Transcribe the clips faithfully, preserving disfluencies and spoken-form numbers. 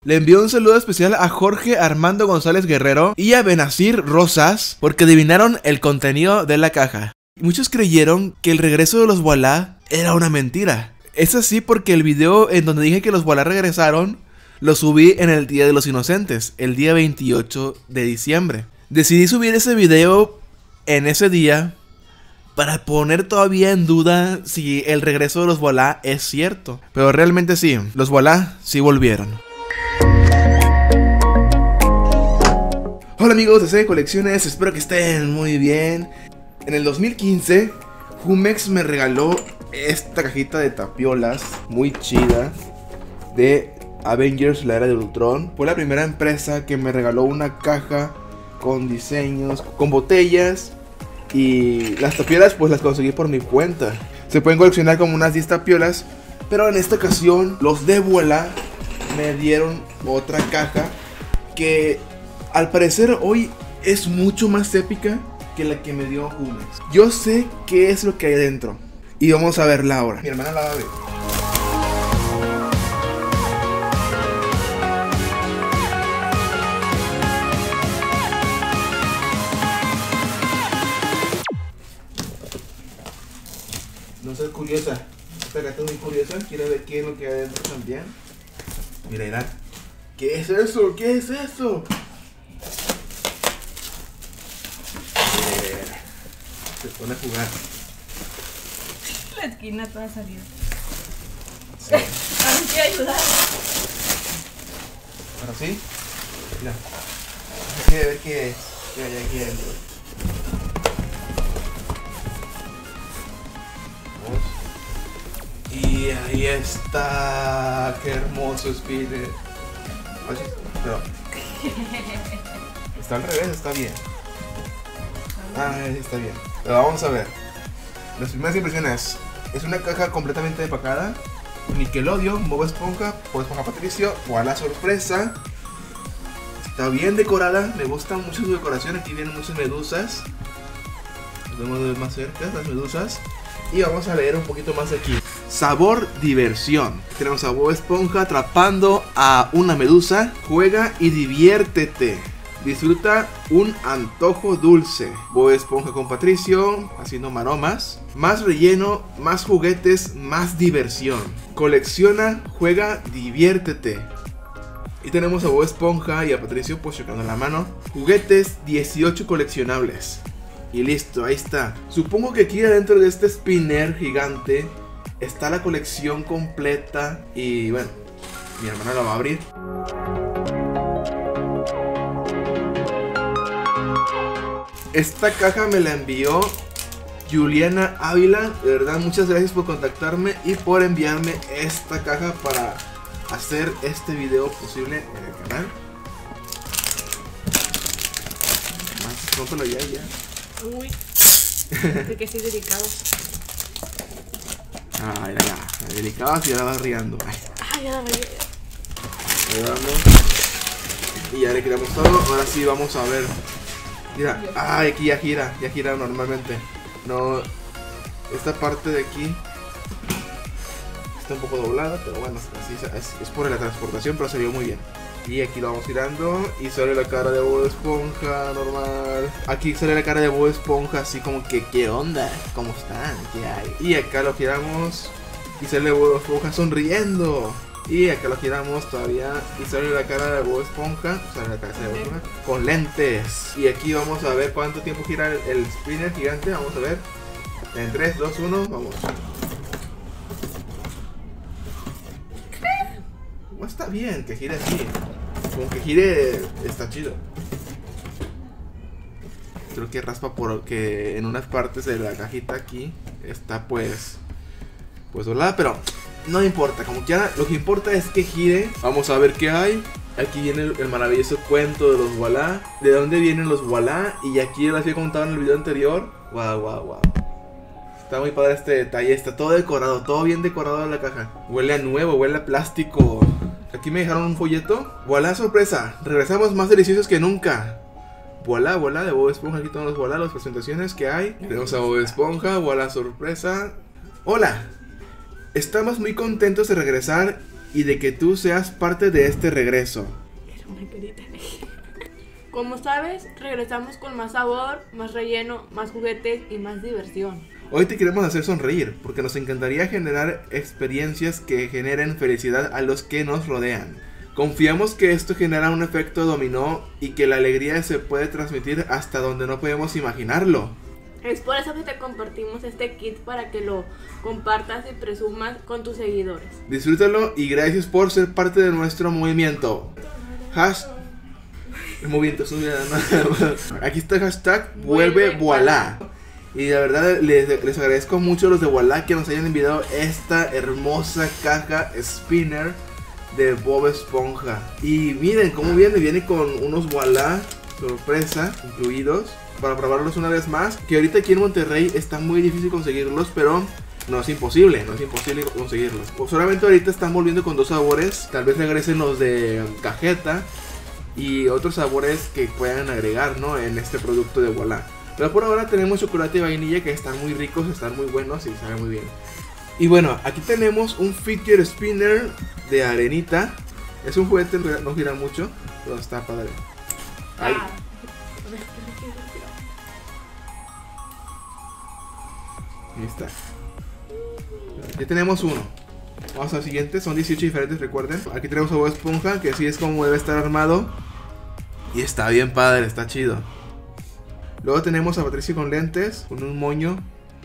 Le envío un saludo especial a Jorge Armando González Guerrero y a Benazir Rosas porque adivinaron el contenido de la caja. Muchos creyeron que el regreso de los Voilà era una mentira. Es así porque el video en donde dije que los Voilà regresaron lo subí en el Día de los Inocentes, el día veintiocho de diciembre. Decidí subir ese video en ese día para poner todavía en duda si el regreso de los Voilà es cierto. Pero realmente sí, los Voilà sí volvieron. Hola amigos de C D Colecciones, espero que estén muy bien. En el dos mil quince, Jumex me regaló esta cajita de tapiolas muy chida de Avengers, la era de Ultron. Fue la primera empresa que me regaló una caja con diseños, con botellas. Y las tapiolas pues las conseguí por mi cuenta. Se pueden coleccionar como unas diez tapiolas, pero en esta ocasión los de Voilà me dieron otra caja que al parecer hoy es mucho más épica que la que me dio Jumex. Yo sé qué es lo que hay adentro y vamos a verla ahora. Mi hermana la va a ver. No seas curiosa. Esta gata es muy curiosa. Quiere ver qué es lo que hay adentro también. Mira, mira. ¿Qué es eso? ¿Qué es eso? Se pone a jugar. La esquina toda salida. Sí. ¿A mí quiere ayudar? Ahora sí. Mira. Quiere ver qué, qué hay aquí adentro. Vamos. Y ahí está. Qué hermoso spinner. Así, pero está al revés, está bien. Ah, está bien. Pero vamos a ver. Las primeras impresiones. Es una caja completamente empacada. Nickelodeon, Bob Esponja, Bob Esponja Patricio, Voilà sorpresa. Está bien decorada. Me gusta mucho su decoración. Aquí vienen muchas medusas. Podemos ver más cerca las medusas. Y vamos a leer un poquito más aquí. Sabor diversión. Tenemos a Bob Esponja atrapando a una medusa. Juega y diviértete. Disfruta un antojo dulce. Bob Esponja con Patricio haciendo maromas. Más relleno, más juguetes, más diversión. Colecciona, juega, diviértete. Y tenemos a Bob Esponja y a Patricio pues chocando la mano. Juguetes, dieciocho coleccionables. Y listo, ahí está. Supongo que aquí adentro de este spinner gigante está la colección completa. Y bueno, mi hermana la va a abrir. Esta caja me la envió Juliana Ávila. De verdad, muchas gracias por contactarme y por enviarme esta caja para hacer este video posible en el canal. Más, rómpelo ya, ya. Uy, de que soy delicado. Ah, ya, ya. Delicado así ya la vas riendo. Ay. Ay, ya la regué. Le damos. Y ya le quitamos todo. Ahora sí vamos a ver. Mira, ah, aquí ya gira, ya gira normalmente. No, esta parte de aquí está un poco doblada, pero bueno, así es, es por la transportación, pero se vio muy bien. Y aquí lo vamos girando y sale la cara de Bob Esponja normal. Aquí sale la cara de Bob Esponja así como que, ¿qué onda? ¿Cómo están? ¿Qué hay? Y acá lo giramos y sale Bob Esponja sonriendo. Y acá lo giramos todavía y sale la cara de Bob Esponja, sale la cabeza de Bob Esponja con lentes. Y aquí vamos a ver cuánto tiempo gira el, el spinner gigante. Vamos a ver. En tres, dos, uno, vamos. No está bien que gire así. Como que gire está chido. Creo que raspa porque en unas partes de la cajita aquí está pues Pues doblada, pero no importa, como quiera, lo que importa es que gire. Vamos a ver qué hay. Aquí viene el, el maravilloso cuento de los Voilà. ¿De dónde vienen los Voilà? Y aquí les había contado en el video anterior. Wow, wow, wow. Está muy padre este detalle. Está todo decorado, todo bien decorado en la caja. Huele a nuevo, huele a plástico. Aquí me dejaron un folleto. Voilà sorpresa. Regresamos más deliciosos que nunca. Voilà, Voilà de Bob Esponja. Aquí todos los Voilà, las presentaciones que hay. Tenemos a Bob Esponja, Voilà sorpresa. Hola. Estamos muy contentos de regresar y de que tú seas parte de este regreso. Era una carita. Como sabes, regresamos con más sabor, más relleno, más juguetes y más diversión. Hoy te queremos hacer sonreír, porque nos encantaría generar experiencias que generen felicidad a los que nos rodean. Confiamos que esto genera un efecto dominó y que la alegría se puede transmitir hasta donde no podemos imaginarlo. Es por eso que te compartimos este kit para que lo compartas y presumas con tus seguidores. Disfrútalo y gracias por ser parte de nuestro movimiento. Hash... El movimiento, eso ya no. Aquí está el hashtag vuelve Voilà. Y la verdad les, les agradezco mucho a los de Voilà que nos hayan enviado esta hermosa caja spinner de Bob Esponja. Y miren cómo viene, viene con unos Voilà sorpresa incluidos para probarlos una vez más. Que ahorita aquí en Monterrey está muy difícil conseguirlos, pero no es imposible, no es imposible conseguirlos. Pues solamente ahorita están volviendo con dos sabores. Tal vez regresen los de cajeta y otros sabores que puedan agregar, ¿no?, en este producto de Voilà. Pero por ahora tenemos chocolate y vainilla, que están muy ricos, están muy buenos y saben muy bien. Y bueno, aquí tenemos un fidget spinner de arenita. Es un juguete, no gira mucho, pero está padre. Ahí. Ah. Ahí está. Ya tenemos uno. Vamos al siguiente, son dieciocho diferentes, recuerden. Aquí tenemos a Bob Esponja, que así es como debe estar armado. Y está bien padre, está chido. Luego tenemos a Patricio con lentes, con un moño.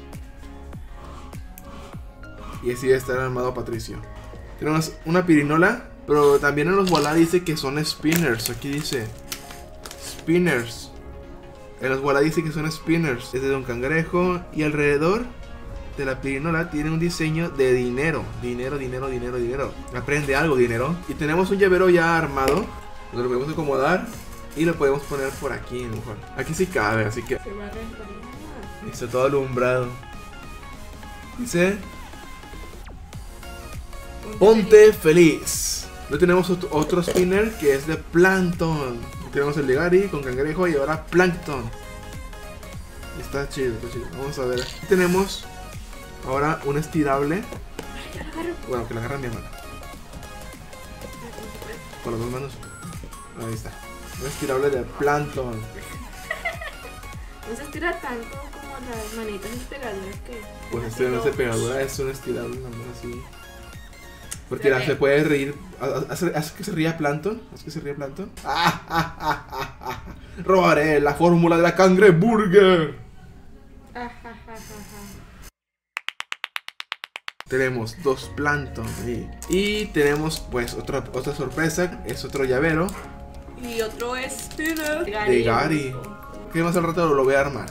Y así debe estar armado Patricio. Tenemos una pirinola, pero también en los Voilà dice que son spinners. Aquí dice spinners. En los Voilà dice que son spinners. Es de un cangrejo y alrededor de la pirinola tiene un diseño de dinero. Dinero, dinero, dinero, dinero. Aprende algo, dinero. Y tenemos un llavero ya armado, donde lo podemos acomodar y lo podemos poner por aquí, mejor. Aquí sí cabe, así que Se va a reventar. está todo alumbrado. Dice: ponte feliz. Luego tenemos otro, otro spinner que es de Plankton. Tenemos el de Gary con cangrejo y ahora Plankton. Está chido, está chido. Vamos a ver. Aquí tenemos ahora un estirable. Bueno, que la agarra mi mano. Con las dos manos. Ahí está. Un estirable de Plankton. No se estira tanto como las manitas pegadoras que... Pues así este no es de lo- pegadura, es un estirable nada más así. Porque la, se puede reír. ¿Hace, hace que se ría Plankton? ¿Hace que se ría Plankton? ¡Ah, ah, ah, ah, ah! Robaré la fórmula de la cangreburger. Ah, ja, ja, ja, ja. Tenemos dos Plankton ahí. Y tenemos pues otra, otra sorpresa. Es otro llavero Y otro es de Gary. Que más al rato lo, lo voy a armar.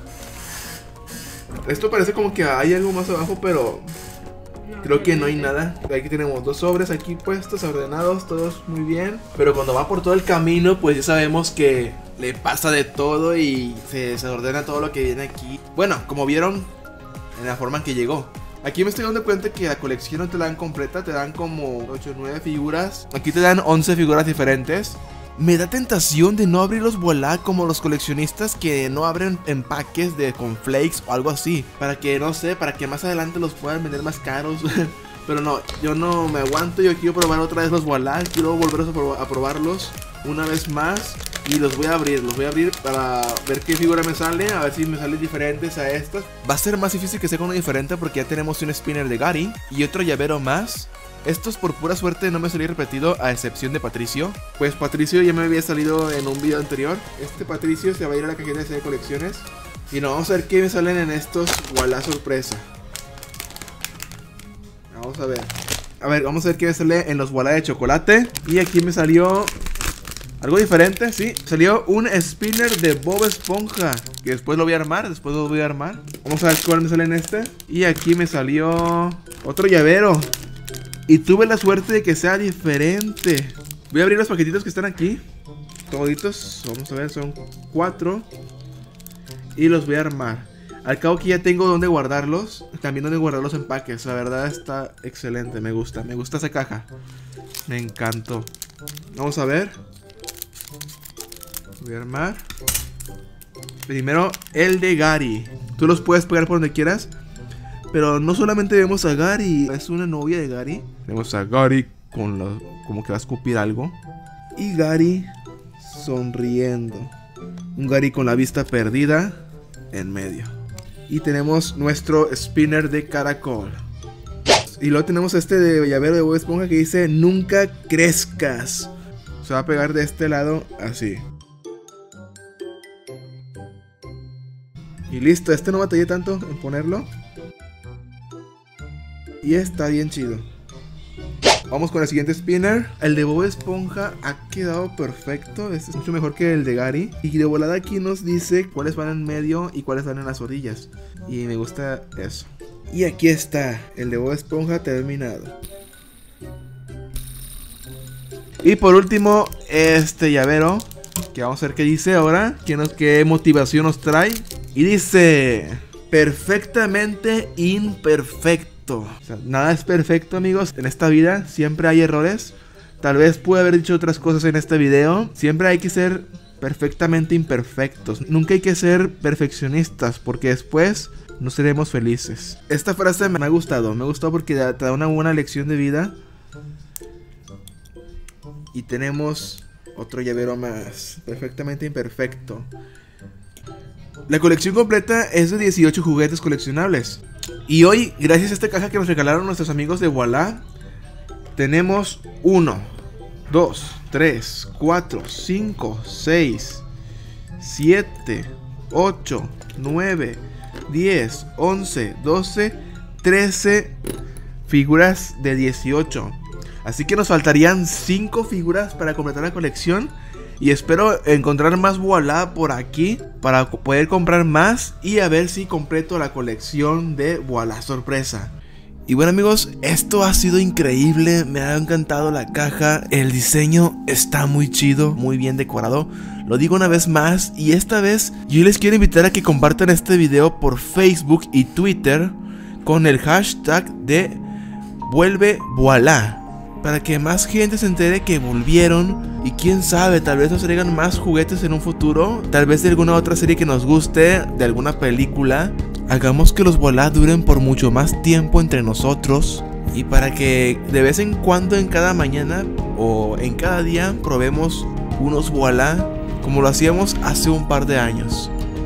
Esto parece como que hay algo más abajo, pero creo que no hay nada. Aquí tenemos dos sobres aquí puestos, ordenados, todos muy bien. Pero cuando va por todo el camino, pues ya sabemos que le pasa de todo y se desordena todo lo que viene aquí. Bueno, como vieron en la forma en que llegó. Aquí me estoy dando cuenta que la colección no te la dan completa, te dan como ocho o nueve figuras. Aquí te dan once figuras diferentes. Me da tentación de no abrir los Voilà como los coleccionistas que no abren empaques de cornflakes o algo así. Para que, no sé, para que más adelante los puedan vender más caros. Pero no, yo no me aguanto, yo quiero probar otra vez los Voilà. Quiero volver a, prob a probarlos una vez más. Y los voy a abrir, los voy a abrir para ver qué figura me sale. A ver si me salen diferentes a estas. Va a ser más difícil que sea uno diferente porque ya tenemos un spinner de Gary y otro llavero más. Estos por pura suerte no me salió repetido, a excepción de Patricio. Pues Patricio ya me había salido en un video anterior. Este Patricio se va a ir a la cajita de colecciones. Y no, vamos a ver qué me salen en estos Voilà sorpresa. Vamos a ver. A ver, vamos a ver qué me sale en los Voilà de chocolate. Y aquí me salió algo diferente, sí. Salió un spinner de Bob Esponja, que después lo voy a armar, después lo voy a armar. Vamos a ver cuál me sale en este. Y aquí me salió otro llavero. Y tuve la suerte de que sea diferente. Voy a abrir los paquetitos que están aquí. Toditos, vamos a ver, son cuatro. Y los voy a armar. Al cabo que ya tengo donde guardarlos. También donde guardar los empaques. La verdad está excelente, me gusta. Me gusta esa caja. Me encantó. Vamos a ver. Voy a armar. Primero el de Gary. Tú los puedes pegar por donde quieras. Pero no solamente vemos a Gary, es una novia de Gary. Vemos a Gary con lo, como que va a escupir algo. Y Gary sonriendo. Un Gary con la vista perdida en medio. Y tenemos nuestro spinner de caracol. Y luego tenemos este de llavero de Bob Esponja que dice nunca crezcas. Se va a pegar de este lado así. Y listo, este no batallé tanto en ponerlo. Y está bien chido. Vamos con el siguiente spinner. El de Bob Esponja ha quedado perfecto. Este es mucho mejor que el de Gary. Y de volada aquí nos dice cuáles van en medio y cuáles van en las orillas. Y me gusta eso. Y aquí está el de Bob Esponja terminado. Y por último, este llavero, que vamos a ver qué dice ahora. ¿Qué, nos, qué motivación nos trae? Y dice: perfectamente imperfecto. O sea, nada es perfecto, amigos. En esta vida siempre hay errores. Tal vez pude haber dicho otras cosas en este video. Siempre hay que ser perfectamente imperfectos. Nunca hay que ser perfeccionistas, porque después no seremos felices. Esta frase me ha gustado. Me gustó porque te da una buena lección de vida. Y tenemos otro llavero más. Perfectamente imperfecto. La colección completa es de dieciocho juguetes coleccionables. Y hoy, gracias a esta caja que nos regalaron nuestros amigos de Voilà, tenemos uno, dos, tres, cuatro, cinco, seis, siete, ocho, nueve, diez, once, doce, trece figuras de dieciocho. Así que nos faltarían cinco figuras para completar la colección. Y espero encontrar más Voilà por aquí para poder comprar más y a ver si completo la colección de Voilà sorpresa. Y bueno, amigos, esto ha sido increíble, me ha encantado la caja, el diseño está muy chido, muy bien decorado. Lo digo una vez más, y esta vez yo les quiero invitar a que compartan este video por Facebook y Twitter con el hashtag de Vuelve Voilà, para que más gente se entere que volvieron. Y quién sabe, tal vez nos traigan más juguetes en un futuro. Tal vez de alguna otra serie que nos guste, de alguna película. Hagamos que los Voilà duren por mucho más tiempo entre nosotros. Y para que de vez en cuando, en cada mañana o en cada día, probemos unos Voilà como lo hacíamos hace un par de años.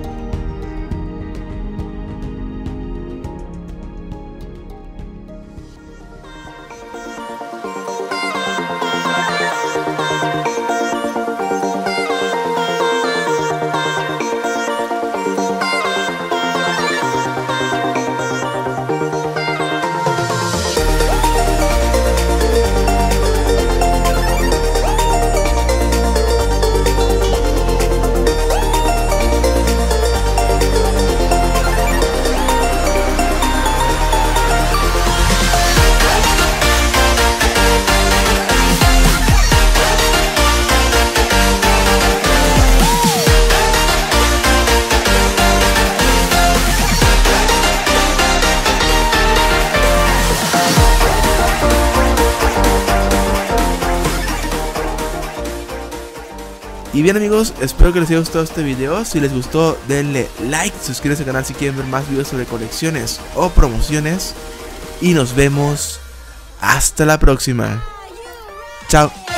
Y bien, amigos, espero que les haya gustado este video. Si les gustó, denle like, suscríbanse al canal si quieren ver más videos sobre colecciones o promociones. Y nos vemos hasta la próxima. Chao.